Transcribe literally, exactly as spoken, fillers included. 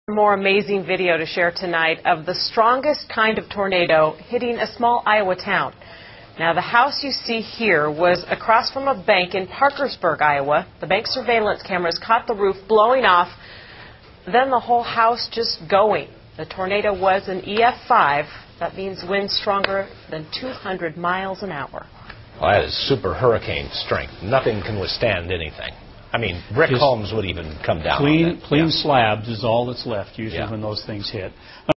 More amazing video to share tonight of the strongest kind of tornado hitting a small Iowa town. Now, the house you see here was across from a bank in Parkersburg, Iowa. The bank surveillance cameras caught the roof blowing off, then the whole house just going. The tornado was an E F five. That means winds stronger than two hundred miles an hour. Well, that is super hurricane strength. Nothing can withstand anything. I mean, brick Just homes would even come down. Clean, on that. clean yeah. slabs is all that's left usually yeah. when those things hit.